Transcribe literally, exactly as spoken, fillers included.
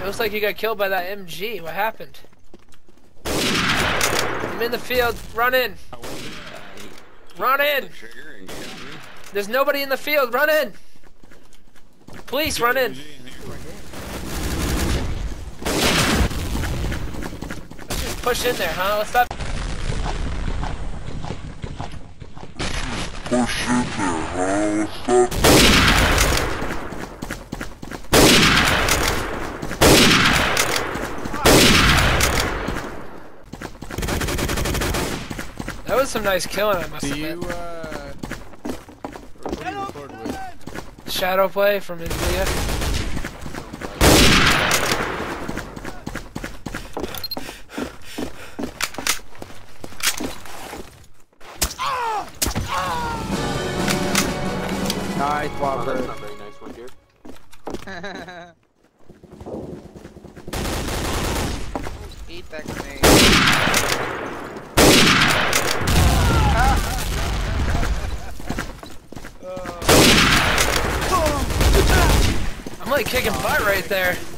looks like you got killed by that M G. What happened? I'm in the field. Run in. Run in. There's nobody in the field. Run in. Police, run in. Let's just push in there, huh? Let's stop. Push in there, huh? Let's stop. That was some nice killing, I must Do admit. you, uh... What do you record with? Shadow play from India. Nice, Whopper. Oh, that's not very nice one here. Eat that grenade. I'm like kicking butt right there.